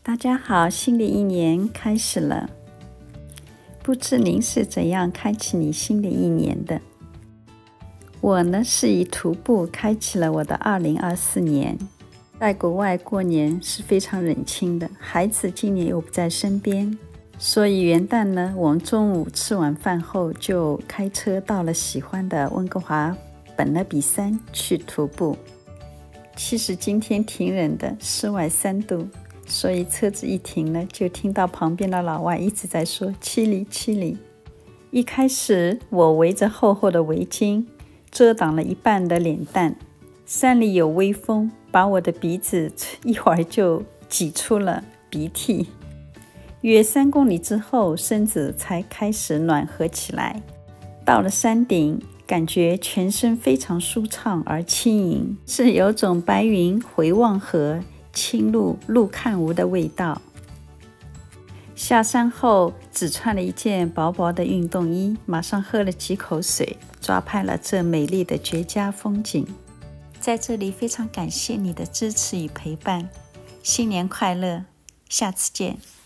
大家好，新的一年开始了，不知您是怎样开启你新的一年的？我呢，是以徒步开启了我的2024年。在国外过年是非常冷清的，孩子今年又不在身边，所以元旦呢，我们中午吃完饭后就开车到了喜欢的温哥华本勒比山去徒步。其实今天挺冷的，室外3度，所以车子一停了，就听到旁边的老外一直在说七里。一开始我围着厚厚的围巾，遮挡了一半的脸蛋。山里有微风，把我的鼻子一会儿就挤出了鼻涕。约3公里之后，身子才开始暖和起来。到了山顶，感觉全身非常舒畅而轻盈，是有种白云回望河，青露路看无的味道。下山后只穿了一件薄薄的运动衣，马上喝了几口水，抓拍了这美丽的绝佳风景。在这里非常感谢你的支持与陪伴，新年快乐，下次见。